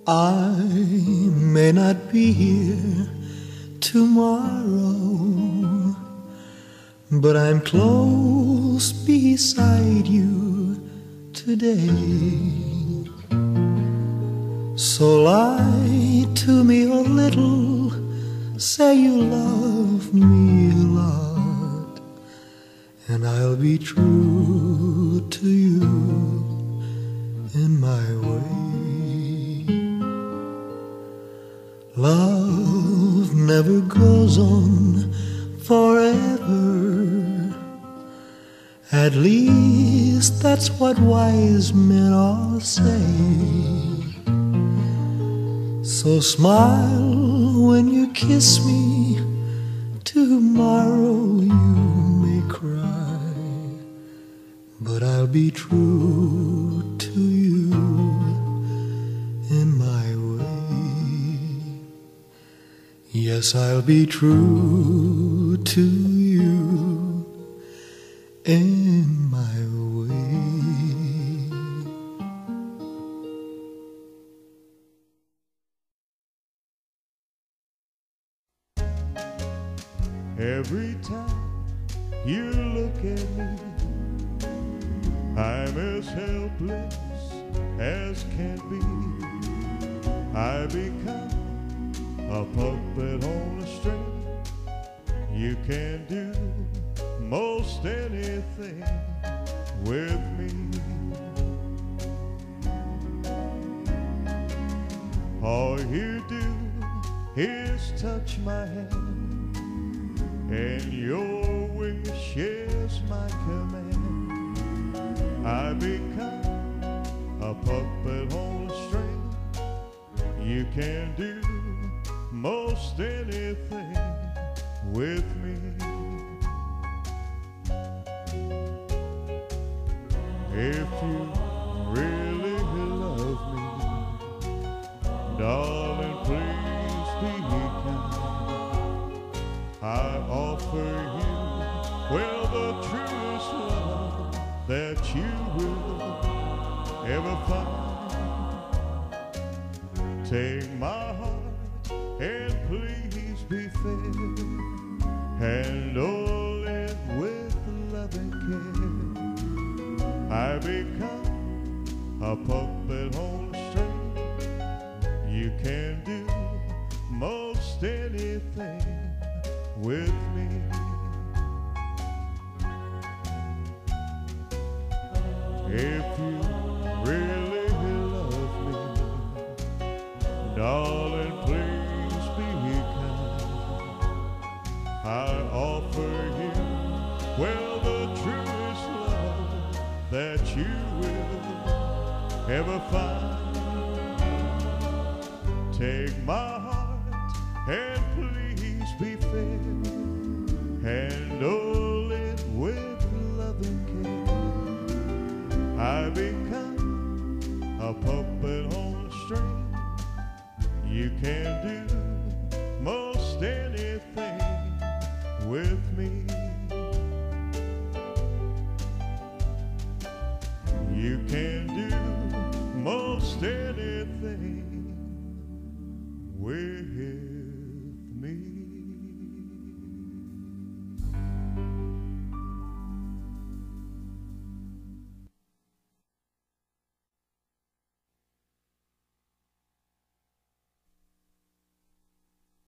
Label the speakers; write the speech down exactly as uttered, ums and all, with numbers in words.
Speaker 1: I may not be here tomorrow, but I'm close beside you today. So lie to me a little, say you love me a lot, and I'll be true to you in my way. Love never goes on forever, at least that's what wise men all say. So smile when you kiss me, tomorrow you may cry, but I'll be true to you in my way. Yes, I'll be true to you in my way.
Speaker 2: Every time you look at me, I'm as helpless as can be. I become a puppet on a string. You can do most anything with me. All you do is touch my hand, and your wish is my command. I become a puppet on a string. You can do most anything with me. If you really love me, darling, please be kind. I offer you, well, the truest love that you will ever find. Take my heart and please be fair, handle it with loving care. I become a puppet on a string. You can do most anything with me. If you really love me, darling, please be kind. I offer you, well, the truest love that you will ever find. Take my heart and please be fair, handle it with loving care. I become a puppet on a string. You can do most anything with me. You can do most anything with